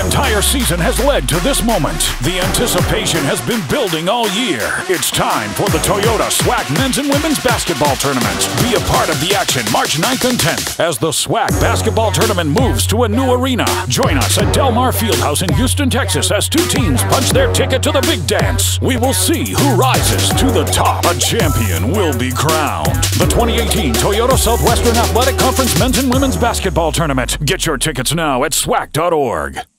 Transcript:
entire season has led to this moment. The anticipation has been building all year. It's time for the Toyota SWAC Men's and Women's Basketball Tournament. Be a part of the action March 9th and 10th as the SWAC Basketball Tournament moves to a new arena. Join us at Delmar Fieldhouse in Houston, Texas as two teams punch their ticket to the big dance. We will see who rises to the top. A champion will be crowned. The 2018 Toyota Southwestern Athletic Conference Men's and Women's Basketball Tournament. Get your tickets now at SWAC.org.